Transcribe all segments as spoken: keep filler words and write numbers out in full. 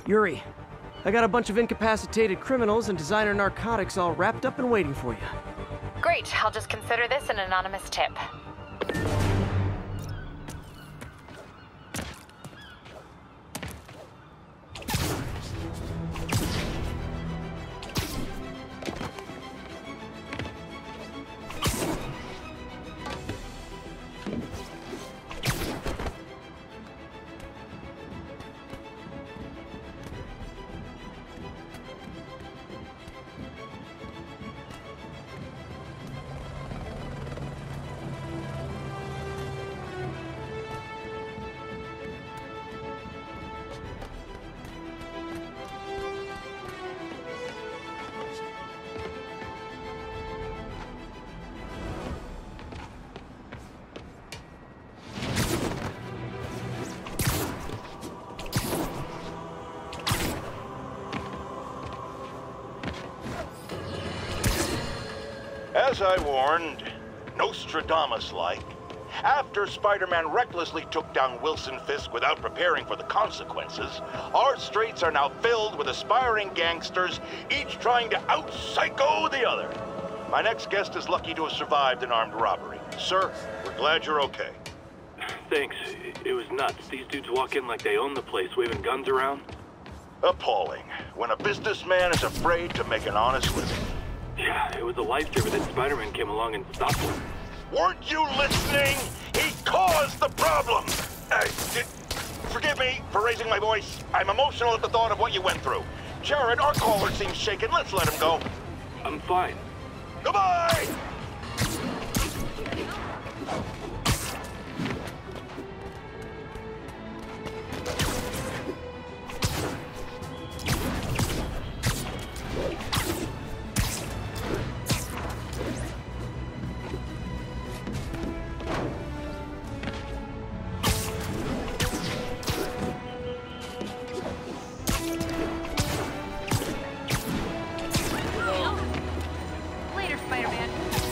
Yuri, I got a bunch of incapacitated criminals and designer narcotics all wrapped up and waiting for you. Great, I'll just consider this an anonymous tip. As I warned, Nostradamus-like, after Spider-Man recklessly took down Wilson Fisk without preparing for the consequences, our streets are now filled with aspiring gangsters, each trying to out-psycho the other. My next guest is lucky to have survived an armed robbery. Sir, we're glad you're okay. Thanks. It was nuts. These dudes walk in like they own the place, waving guns around. Appalling. When a businessman is afraid to make an honest living. Yeah, it was a lifesaver that Spider-Man came along and stopped him. Weren't you listening? He caused the problem! Uh, did, forgive me for raising my voice. I'm emotional at the thought of what you went through. Jared, our caller seems shaken. Let's let him go. I'm fine. Goodbye! Later, Spider-Man.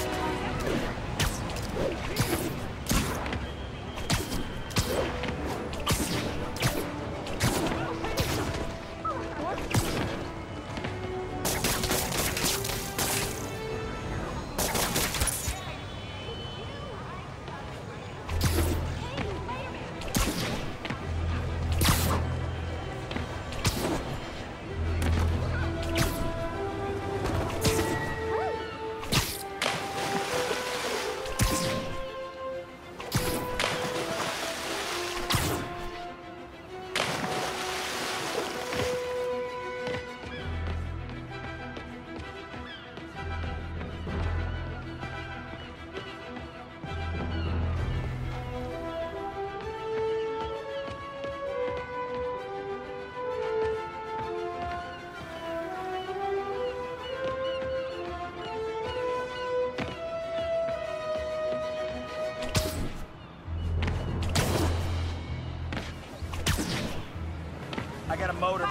I got a motor.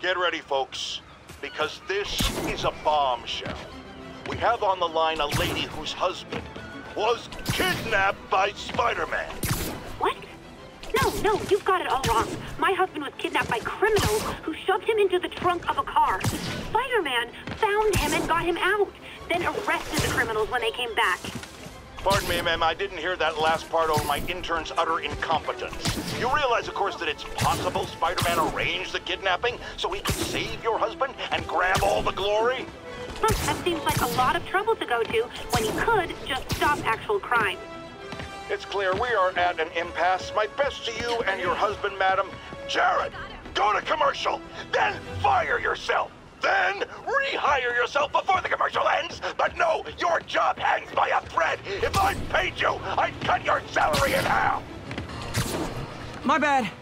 Get ready, folks, because this is a bombshell. We have on the line a lady whose husband was kidnapped by Spider-Man. What? No, no, you've got it all wrong. My husband was kidnapped by criminals who shoved him into the trunk of a car. Spider-Man found him and got him out, then arrested the criminals when they came back. Pardon me, ma'am, I didn't hear that last part over my intern's utter incompetence. You realize, of course, that it's possible Spider-Man arranged the kidnapping so he could save your husband and grab all the glory? Huh, that seems like a lot of trouble to go to when he could just stop actual crime. It's clear we are at an impasse. My best to you and your husband, madam. Jared, go to commercial, then fire yourself. Then rehire yourself before the commercial ends. But no, your job hangs by a thread. If I paid you, I'd cut your salary in half. My bad.